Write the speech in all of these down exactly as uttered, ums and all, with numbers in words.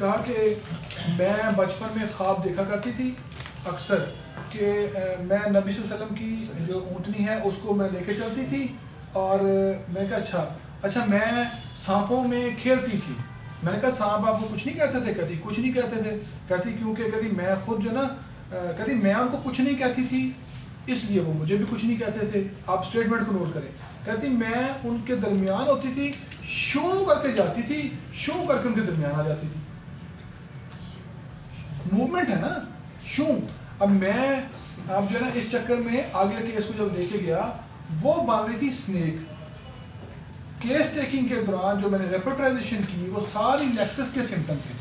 कहा कि मैं बचपन में ख्वाब देखा करती थी अक्सर कि मैं नबी सल्लल्लाहु अलैहि वसल्लम की जो ऊँटनी है उसको मैं लेके चलती थी, और मैं कहा अच्छा अच्छा मैं सांपों में खेलती थी। मैंने कहा सांप आपको कुछ नहीं कहते थे? कहती कुछ नहीं कहते थे। कहती क्योंकि कहती मैं खुद जो ना कहती मैं उनको कुछ नहीं कहती थी इसलिए वो मुझे भी कुछ नहीं कहते थे। आप स्टेटमेंट को नोट करें। कहती मैं उनके दरमियान होती थी, शू करके जाती थी, शू करके उनके दरमियान आ जाती थी। मूवमेंट है ना, शू। अब मैं अब जो है ना इस चक्कर में आगे केस को जब लेके गया, वो बन रही थी स्नेक। केस टेकिंग के दौरान जो मैंने रेपर्टराइजेशन की वो सारी लेक्सस के सिम्टम थे,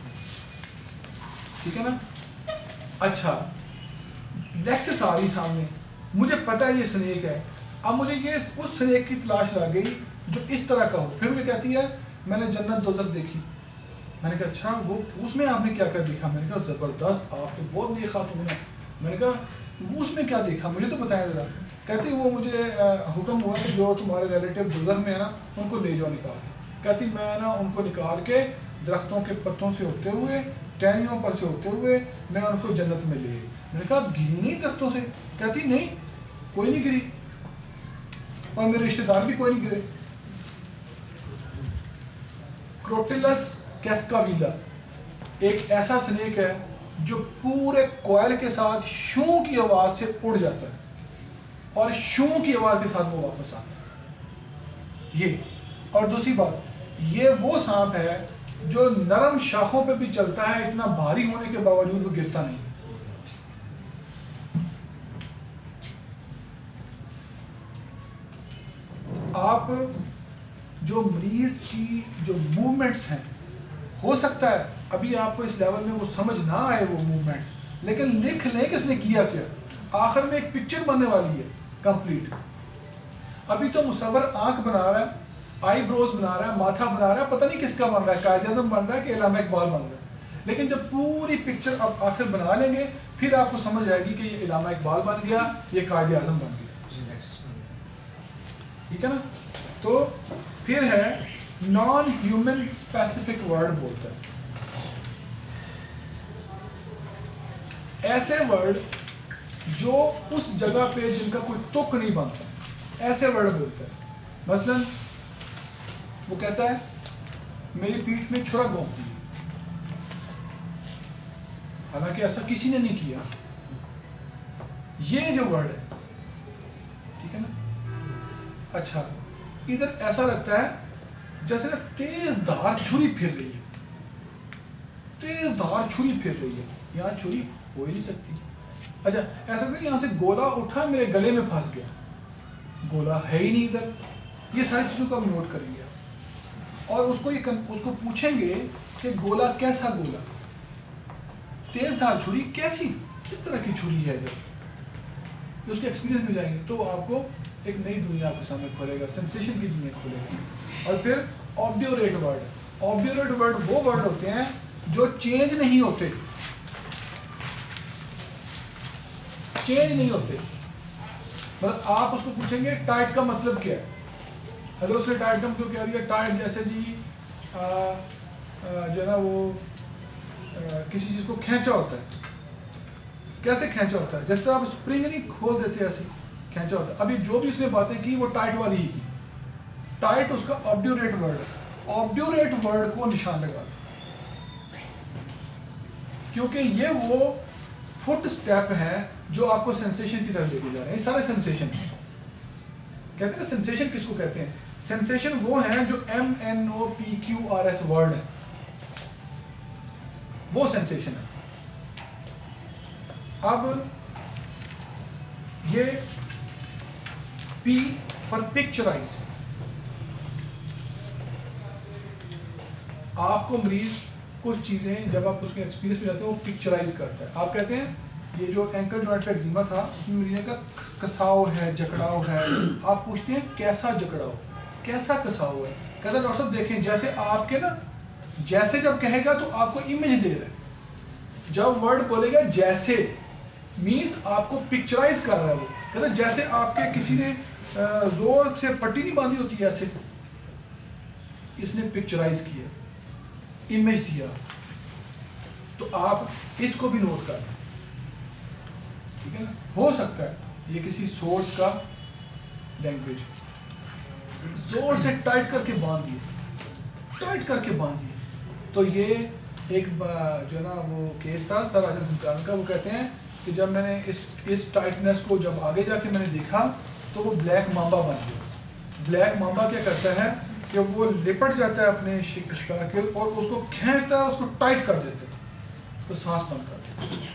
ठीक है ना। अच्छा लेक्सस आ रही सामने, मुझे पता है ये स्नेक है। अब मुझे ये उस स्नेक की तलाश लग गई जो इस तरह का हो। फिर मुझे कहती है मैंने जन्नत दोज़ख देखी। मैंने कहा अच्छा वो उसमें आपने क्या क्या देखा? मैंने कहा ज़बरदस्त, आप तो बहुत नेक खातून है। मैंने कहा वो उसमें क्या देखा मुझे तो बताया ज़रा। कहती वो मुझे हुक्म हुआ कि जो तुम्हारे रिलेटिव दोज़ख में है ना उनको ले जाओ निकाल। कहती मैं ना उनको निकाल के दरख्तों के पत्तों से होते हुए, टहनियों पर से होते हुए मैं उनको जन्नत में ले गई। मैंने कहा गिरी नहीं दरख्तों से? कहती नहीं कोई नहीं गिरी, और मेरे रिश्तेदार भी कोई नहीं गिरे। क्रोटिलस कैस्काविला एक ऐसा स्नेक है जो पूरे कोयल के साथ शू की आवाज से उड़ जाता है और शू की आवाज के साथ वो वापस आता है। ये और दूसरी बात, ये वो सांप है जो नरम शाखों पे भी चलता है, इतना भारी होने के बावजूद वो गिरता नहीं। आप जो मरीज की जो मूवमेंट्स हैं, हो सकता है अभी आपको इस लेवल में वो समझ ना आए वो मूवमेंट्स, लेकिन लिख लें किसने किया क्या। आखिर में एक पिक्चर बनने वाली है कंप्लीट। अभी तो मुसव्वर आंख बना रहा है, आईब्रोज बना रहा है, माथा बना रहा है, पता नहीं किसका बन रहा है, कायद-ए-आज़म बन रहा है कि इलामा इकबाल बन रहा है। लेकिन जब पूरी पिक्चर आप आखिर बना लेंगे फिर आपको समझ आएगी कि ये इलामा इकबाल बन गया, ये कायद-ए-आज़म बन गया, ठीक है ना। तो फिर है नॉन ह्यूमन स्पेसिफिक वर्ड बोलता है, ऐसे वर्ड जो उस जगह पे जिनका कोई तुक नहीं बनता, ऐसे वर्ड बोलता है। मसलन वो कहता है मेरी पीठ में छुरा घोंपती है, हालांकि ऐसा किसी ने नहीं किया। ये जो वर्ड है, ठीक है ना। अच्छा इधर ऐसा लगता है जैसे ना तेज धार छुरी फिर रही है, तेज धार छुरी फिर रही है, यहाँ छुरी हो ही नहीं सकती। अच्छा ऐसा नहीं यहाँ से गोला उठा मेरे गले में फंस गया, गोला है ही नहीं इधर। ये सारी चीजों को हम नोट करेंगे और उसको ये उसको पूछेंगे कि गोला कैसा गोला, तेज धार छुरी कैसी, किस तरह की छुरी है इधर, उसके एक्सपीरियंस में जाएंगे तो आपको एक नई दुनिया आपके सामने खोलेगा, सेंसेशन की दुनिया खोलेगा। और फिर ऑब्ड्यूरेट वर्ड, ऑब्ड्यूरेट वर्ड वो वर्ड होते हैं जो चेंज नहीं होते, चेंज नहीं होते। मतलब आप उसको पूछेंगे टाइट का मतलब क्या है, अगर उसने टाइट कम क्यों कह दिया, टाइट जैसे जी आ, आ, जो है ना वो आ, किसी चीज को खींचा होता है, कैसे खींचा होता है, जिस तरह आप स्प्रिंग नहीं खोल देते ऐसे खींचा होता है। अभी जो भी उसने बातें की वो टाइट वाली ही की, टाइट उसका ऑब्ड्यूरेट वर्ड है। ऑब्ड्यूरेट वर्ड को निशान लगा, क्योंकि ये वो फुट स्टेप है जो आपको सेंसेशन की तरफ लेके जा रहे हैं। सारे सेंसेशन है, कहते हैं सेंसेशन किसको कहते हैं, सेंसेशन वो है जो M N O P Q R S word है, वो सेंसेशन है। अब ये पी फॉर पिक्चराइज, आपको मरीज कुछ चीजें जब आप उसके एक्सपीरियंस में जाते हैं वो पिक्चराइज करता है। आप कहते हैं ये जो एंकल जॉइंट का एक्जिमा था उसमें मरीज का कसाव है, जकड़ाव है। आप पूछते हैं कैसा जकड़ाव, कैसा कसाव है, कहता है डॉक्टर साहब देखें जैसे आपके ना, जैसे जब कहेगा तो आपको इमेज दे रहा है, जब वर्ड बोलेगा जैसे मीन्स आपको पिक्चराइज कर रहा है। वो कहता है जैसे आपके किसी ने जोर से पट्टी नहीं बांधी होती ऐसे, इसने पिक्चराइज किया, इमेज दिया। तो आप इसको भी नोट कर लें, ठीक है ना। हो सकता है ये किसी सोर्स का लैंग्वेज जोर से टाइट करके बांध दिए, टाइट करके बांध दिए। तो ये एक जो है ना वो केस था सर राजन संचालन का, वो कहते हैं कि जब मैंने इस इस टाइटनेस को जब आगे जाके मैंने देखा तो वो ब्लैक मांबा बन गया। ब्लैक मांबा क्या करता है कि वो लिपट जाता है अपने शिकार के और उसको खींचता है, उसको टाइट कर देते हैं, तो सांस बंद कर देते हैं।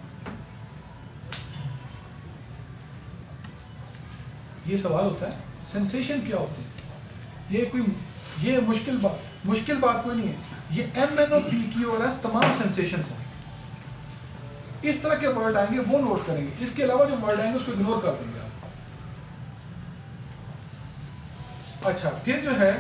ये सवाल होता है सेंसेशन क्या होते हैं। ये कोई ये मुश्किल बात मुश्किल बात कोई नहीं है। ये M N O P Q और एस तमाम सेंसेशन हैं। इस तरह के वर्ड आएंगे वो नोट करेंगे, इसके अलावा जो वर्ड आएंगे उसको इग्नोर कर देंगे आप। अच्छा, फिर जो है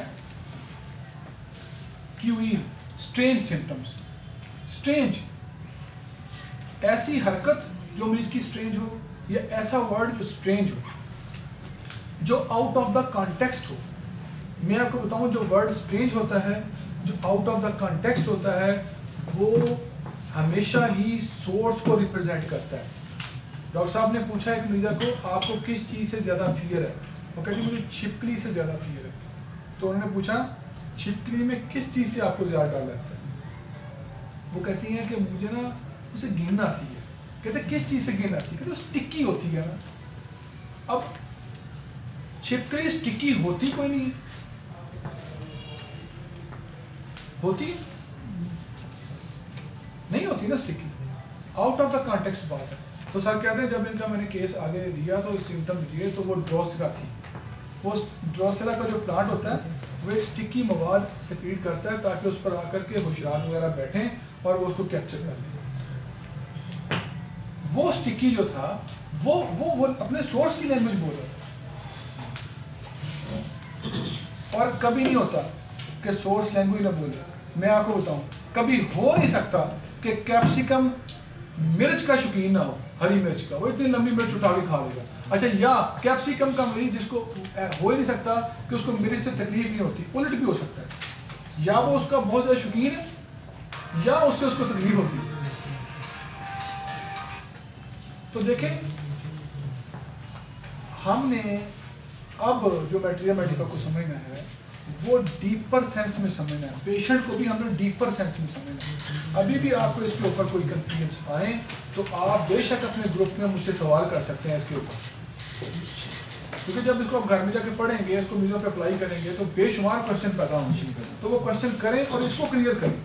क्यूई स्ट्रेंज सिम्टम्स। स्ट्रेंज ऐसी हरकत जो मरीज की स्ट्रेंज हो, या ऐसा वर्ड जो स्ट्रेंज हो, जो आउट ऑफ द कॉन्टेक्स्ट हो। मैं आपको बताऊं जो वर्ड स्ट्रेंज होता है, जो आउट ऑफ द कॉन्टेक्स्ट होता है, वो हमेशा ही सोर्स को रिप्रेजेंट करता है। डॉक्टर साहब ने पूछा एक मरीजा को आपको किस चीज से ज्यादा फियर है, वो कहती मुझे छिपकली से ज्यादा फियर है। तो उन्होंने पूछा छिपकली में किस चीज से आपको ज्यादा डर लगता है। वो कहती है कि मुझे ना उसे गिन आती है। कहते किस चीज से गिन आती है, कहते स्टिकी होती है ना। अब छिपकली स्टिकी होती कोई नहीं है, होती नहीं होती ना sticky, out of the context बात है। तो सर कहते हैं जब इनका मैंने केस आगे लिया तो सिम्टम दिए तो वो ड्रोसेरा थी। वो ड्रोसेरा का जो प्लांट होता है वो एक स्टिकी मवाद सेक्रीट करता है ताकि उस पर आकर के होशियार वगैरह बैठें और वो उसको कैप्चर कर लें। वो स्टिकी जो था वो वो वो अपने सोर्स की लैंग्वेज बोल रहा था। और कभी नहीं होता कि सोर्स लैंग्वेज ना बोले। मैं आपको बताऊं कभी हो नहीं सकता कि कैप्सिकम मिर्च का शौकीन ना हो, हरी मिर्च का, वो इतनी लंबी मिर्च उठा के खा लेगा। अच्छा, या कैप्सिकम का मरीज जिसको हो ही नहीं सकता कि उसको मिर्च से तकलीफ नहीं होती, उल्ट भी हो सकता है। या वो उसका बहुत ज्यादा शौकीन है या उससे उसको तकलीफ होती है। तो देखें, हमने अब जो मटेरियल मेडिकल को समझना है वो डीपर सेंस में समझना है। पेशेंट को भी हमने डीपर सेंस में समझना है। अभी भी आपको इसके ऊपर कोई कंफ्यूजन आए तो आप बेशक अपने ग्रुप में मुझसे सवाल कर सकते हैं इसके ऊपर, क्योंकि जब इसको आप घर में जाके पढ़ेंगे, इसको मीडिया पे अप्लाई करेंगे तो बेशुमार क्वेश्चन पैदा होने चाहिए। तो वो क्वेश्चन करें और इसको क्लियर करें,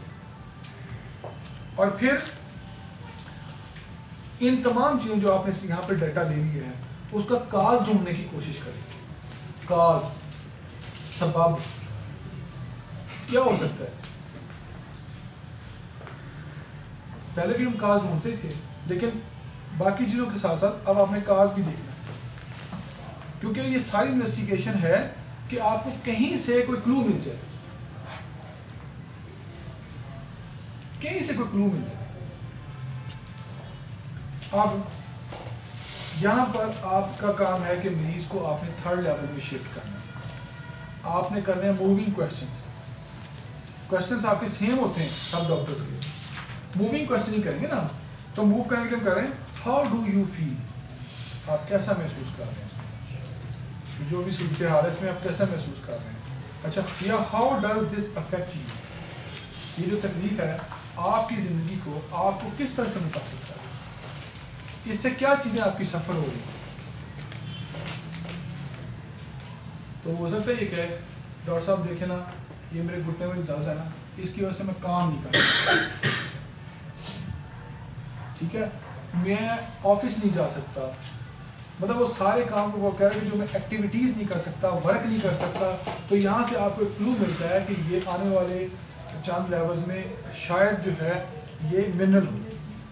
और फिर इन तमाम चीज़ों जो आपने यहाँ पे डाटा ले लिया है उसका काज ढूंढने की कोशिश करें। काज, सबब क्या हो सकता है। पहले भी हम काज ढूंढते थे, लेकिन बाकी चीजों के साथ साथ अब आपने काज भी देखना है, क्योंकि ये सारी इन्वेस्टिगेशन है कि आपको कहीं से कोई क्लू मिल जाए, कहीं से कोई क्लू मिल जाए। अब यहां पर आपका काम है कि मरीज को आपने थर्ड लेवल में शिफ्ट करना है। आपने करने हैं मूविंग क्वेश्चंस। क्वेश्चंस आपके सेम होते हैं सब डॉक्टर्स के, मूविंग क्वेश्चन ही करेंगे ना। तो मूव करने के हम कर रहे हैं हाउ डू यू फील, आप कैसा महसूस कर रहे हैं, जो भी सूरत हाल है इसमें आप कैसा महसूस कर रहे हैं। अच्छा, या how does this affect you, ये जो तकलीफ है आपकी जिंदगी को आपको किस तरह से मुतासिर कर रहा है, इससे क्या चीजें आपकी सफर हो रही है। तो हो सकता है ये कहे डॉक्टर साहब देखे ना, ये मेरे घुटने में दर्द है ना, इसकी वजह से मैं काम नहीं कर सकता, ठीक है, मैं ऑफिस नहीं जा सकता, मतलब वो सारे काम को वो कह रहे हैं कि जो मैं एक्टिविटीज नहीं कर सकता, वर्क नहीं कर सकता। तो यहाँ से आपको एक क्लू मिलता है कि ये आने वाले चंद लेवल्स में शायद जो है ये मिनरल हो,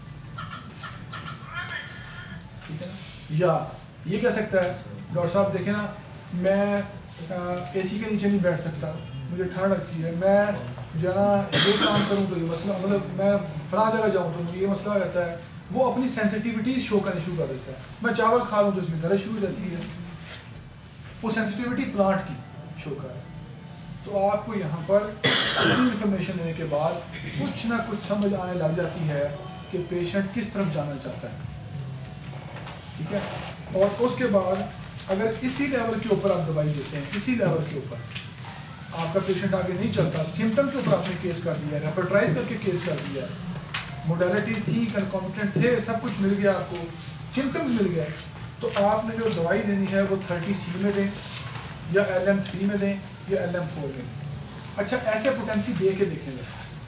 ठीक है। या ये कह सकता है डॉक्टर साहब देखे ना, मैं एसी के नीचे नहीं बैठ सकता, मुझे ठंड लगती है, मैं जो है ना ये काम करूँ तो ये मसला, मतलब मैं फला जगह जाऊँ तो मुझे ये मसला रहता है। वो अपनी सेंसिटिविटीज शो करनी शुरू कर देता है। मैं चावल खा लूँ तो उसमें दर्द शुरू हो जाती है, वो सेंसिटिविटी प्लांट की शो कर। तो आपको यहाँ पर इंफॉर्मेशन लेने के बाद कुछ ना कुछ समझ आने लग जाती है कि पेशेंट किस तरफ जाना चाहता है, ठीक है। और उसके बाद अगर इसी लेवल के ऊपर आप दवाई देते हैं, इसी लेवल के ऊपर आपका पेशेंट आगे नहीं चलता, सिम्टम के ऊपर आपने केस कर दिया, रेपर्टराइज करके केस कर दिया, मोडालिटीज थी, कंकॉम्पिटेंट थे, सब कुछ मिल गया, आपको सिम्टम्स मिल गए, तो आपने जो दवाई देनी है वो थर्टी सी में दें या एल एम थ्री में दें या एल एम फोर में। अच्छा, ऐसे पोटेंसी दे के देखेंगे,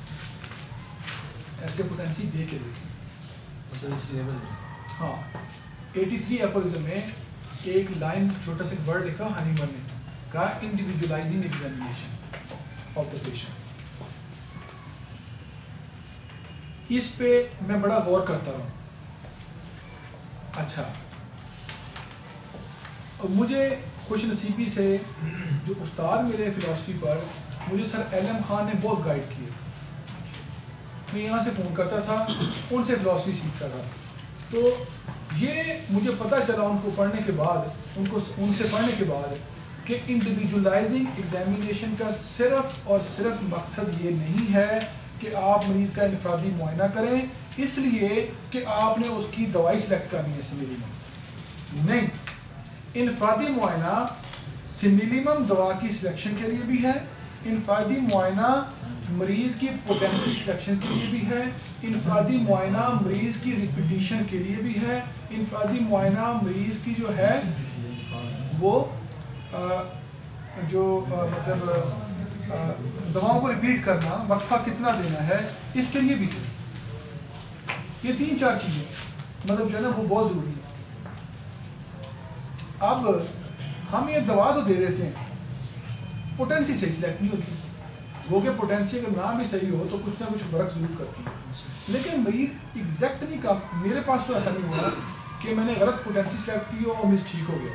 ऐसे पोटेंसी दे के देखें। हाँ, एटी थ्री एफोरिज्म में एक लाइन छोटा सा वर्ड लिखा हनीमन ने का individualising examination of the patient. इस पे मैं बड़ा गौर करता रहा। अच्छा, मुझे खुश नसीबी से जो उस्ताद मिले फिलॉसफी पर, मुझे सर एल एम खान ने बहुत गाइड किया। मैं यहाँ से फ़ोन करता था, उनसे फिलॉसफी सीखता था। तो ये मुझे पता चला उनको पढ़ने के बाद, उनको उनसे पढ़ने के बाद कि इंडिविजुअलाइजिंग एग्जामिनेशन का सिर्फ और सिर्फ मकसद ये नहीं है कि आप मरीज़ का इनफरादी मुआयना करें इसलिए कि आपने उसकी दवाई सेलेक्ट करनी है सिमिलीमम। नहीं, इनफरादी मुआयना सिमिलीमम दवा की सिलेक्शन के लिए भी है, इनफरादी मुआयना मरीज़ की पोटेंसी सिलेक्शन के लिए भी है, इनफरादी मुआयना मरीज़ की रिपीटिशन के लिए भी है, इनफरादी मुआयना मरीज़ की जो है वो आ, जो आ, मतलब आ, दवाओं को रिपीट करना, वक्फा कितना देना है, इसके लिए भी है। ये तीन चार चीज़ें मतलब जो है ना वो बहुत ज़रूरी है। अब हम ये दवा तो दे देते हैं, पोटेंसी सही सिलेक्ट नहीं होती, वो के पोटेंसी अगर ना भी सही हो तो कुछ ना कुछ फ़र्क ज़रूर करती है। लेकिन मरीज़ एग्जैक्टली का, मेरे पास तो ऐसा नहीं हुआ कि मैंने गलत पोटेंसी सेलेक्ट की हो और मरीज़ ठीक हो गया।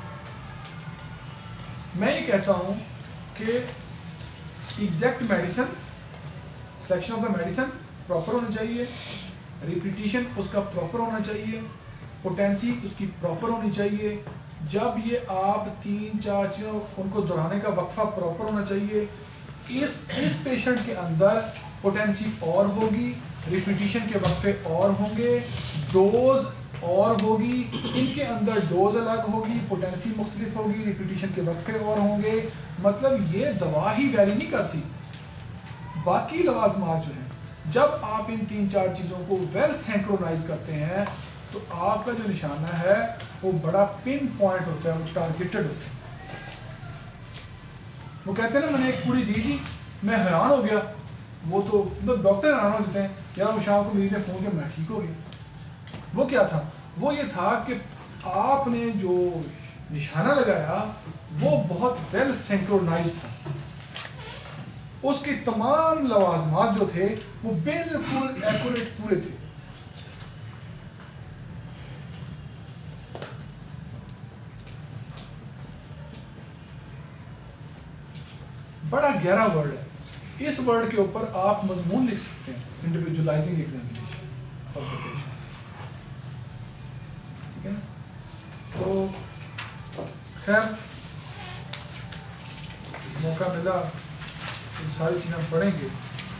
मैं ये कहता हूँ कि exact medicine, selection of the medicine proper होना चाहिए, रिपीटिशन उसका प्रॉपर होना चाहिए, पोटेंसी उसकी प्रॉपर होनी चाहिए। जब ये आप तीन चार चीज़ों उनको दोहराने का वक्फा प्रॉपर होना चाहिए। इस इस पेशेंट के अंदर पोटेंसी और होगी, रिपीटिशन के वक्फे और होंगे, डोज और होगी, इनके अंदर डोज अलग होगी, पोटेंसी मुख्तलिफ होगी, रिपीटिशन के वक्फे और होंगे। मतलब ये दवा ही वैरी नहीं करती, बाकी लवाजमात जो हैं, जब आप इन तीन चार चीज़ों को वेल सिंक्रोनाइज करते हैं तो आपका जो निशाना है वो बड़ा पिन पॉइंट होता है, वो टारगेटेड होता है। वो कहते हैं ना, मैंने एक पूरी दी थी, मैं हैरान हो गया, वो तो मतलब डॉक्टर हैरान हो जाते हैं, यार वो शाम को मेरी ने फ़ोन किया, मैं ठीक हो गया। वो क्या था? वो ये था कि आपने जो निशाना लगाया वो बहुत वेल सिंक्रोनाइज था, उसके तमाम लवाजमात जो थे वो बिल्कुल एक्यूरेट पूरे थे। बड़ा गहरा वर्ड है, इस वर्ड के ऊपर आप मजमून लिख सकते हैं, individualising examination of the patient, ठीक है ना। तो खैर मौका मिला तो सारी चीज़ें हम पढ़ेंगे।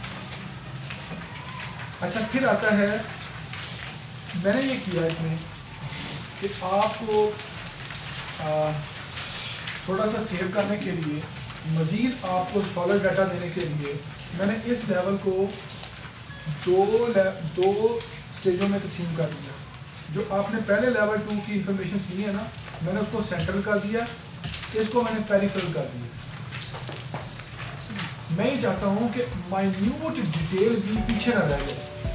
अच्छा, फिर आता है, मैंने ये किया इसमें कि आपको आ, थोड़ा सा सेव करने के लिए, मज़ीद आपको सॉलिड डाटा देने के लिए मैंने इस लेवल को दो दो स्टेजों में तकसीम कर दिया। जो आपने पहले लेवल टू की इंफॉर्मेशन सुनी है ना, मैंने उसको सेंट्रल कर दिया, इसको मैंने पेरिफेरल कर दिया। मैं ये चाहता हूँ कि माइन्यूट डिटेल भी पीछे ना रह जाए।